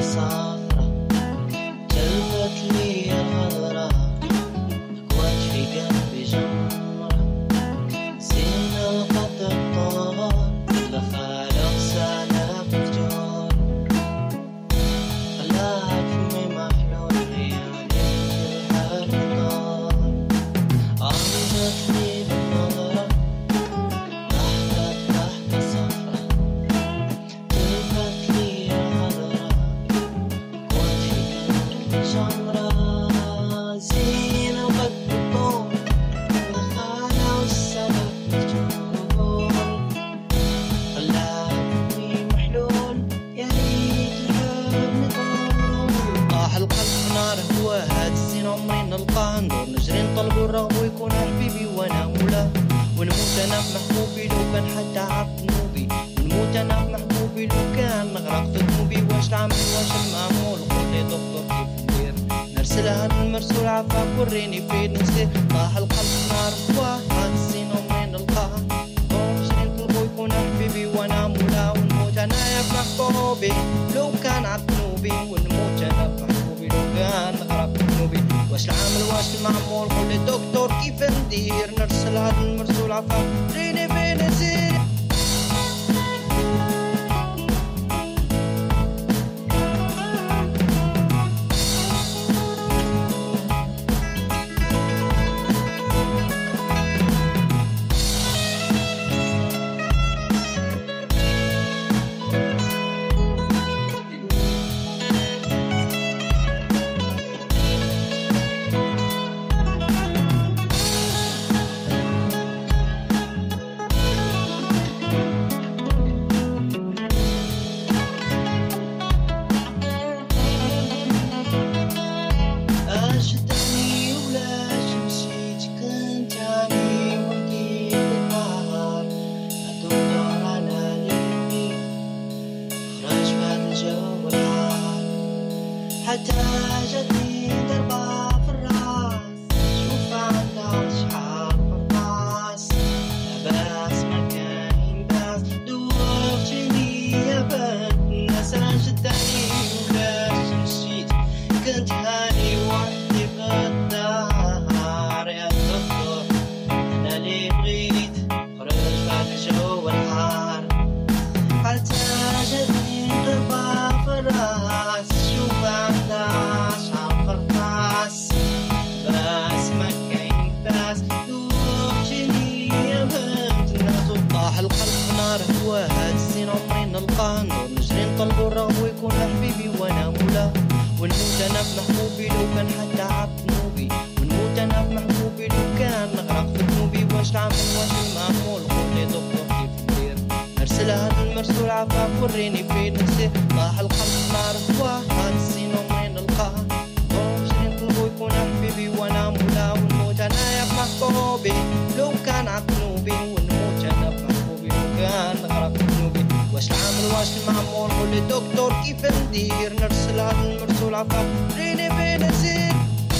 صافرة جلبت لي الغدرة قوت في قلبي جمرة زين القدر طار لخالق سالف الجور خلاك فمي محلول ليالي الحال طار عرضت لي بالنظرة ضحكت صفرة جلبت لي الغدرة قوت في قلبي جمرة زين القدر طار لخالق سالف الجور خلاك فمي محلول يا ريت الحب نطول طاح القلب نار هواها الزين عمري نلقاه ندور نجري نطلبو الرغم ويكون حبيبي وانا مولاه ونموت انا في محبوبي لو كان حتى عبد ذنوبي ونموت انا في محبوبي لو كان نغرق في ذنوبي واش العمل واش المعمول قولي دكتور كيف ندير نرسلها المرسول عفاك وريني فين نسير طاح القلب نار هواها الزين عمري نلقاه نجري نطلبو يكون حبيبي وانا مولاه ونموت انايا في محبوبي لو كان عبد ذنوبي ونموت انا في محبوبي لو كان نغرق في ذنوبي واش العامل واش المعمول قولي دكتور كيف ندير نرسل هاد المرسول عفاك ريني فين نسير أجدني ولاش مشيت كنت أني وحدي بالنهار أدور على ليلي خرج بهاد الجو الحار حتى جاتني ضربة في الراس شوف عندها شحال قرطاس لاباس ما كاين باس دوختني يا بنت الناس أجدني ولاش مشيت كنت هاني وحدي بالدار يا دكتور أنا اللي بغيت خرج بعد الجو الحار حتى جاتني ضربة في الراس شوف عندها شحال قرطاس باس ما كاين باس دوختني يا بنت الناس طاح القلب نار هواها الزين عمري نلقاه ندور نجري نطلبو الرغم ويكون حبيبي وانا مولاه ونموت انا في محبوبي لو كان حتى عبد ذنوبي ونموت انا في محبوبي لو كان نغرق في ذنوبي واش العمل واش المعمول قولي دكتور كيف ندير نرسلها المرسول عفاك وريني فين نسير طاح القلب نار هواها الزين عمري نلقاه نجري نطلبو يكون حبيبي وانا مولاه ونموت انايا في محبوبي لو كان عبد ذنوبي ونموت انا في محبوبي لو كان نغرق في ذنوبي واش العامل واش المعمول قولي دكتور كيف ندير نرسل هاد المرسول عفاك ريني فين نسير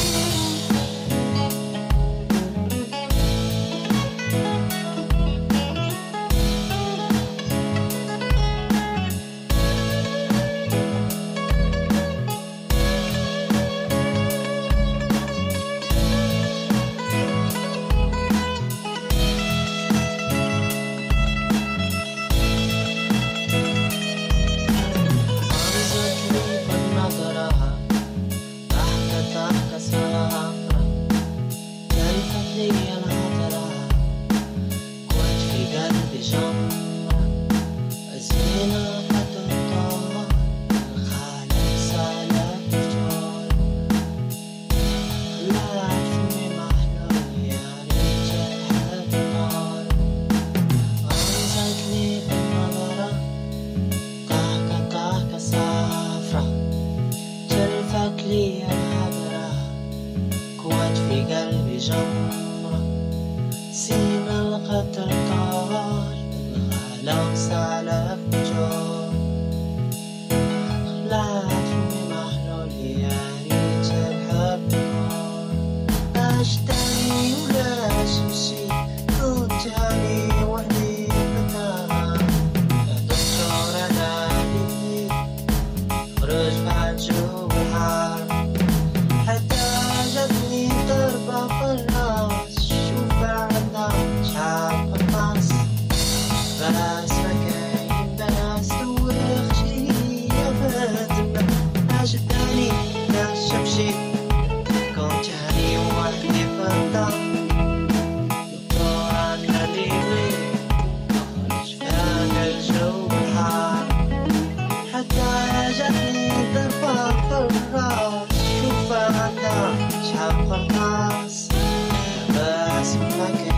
جمرة سين القطر طار الغلا سالف جور خلاتني محلول يا ريت الحب اشتري ولاش مشي كنت هاني وحدي بالنهار يا دكتور انا اللي خرج بعد جو الحار حتى جتني ضربة في الراس شوف عندها شعب الناس بس مكاين بس ورخشي أبد ما جداني لا شمشي كنت هني وحدي في الدار يطلع كليلي أخرج فاق الجو الحار حتى جتني ضربة في الراس شوف عندها شعب الناس بس مكاين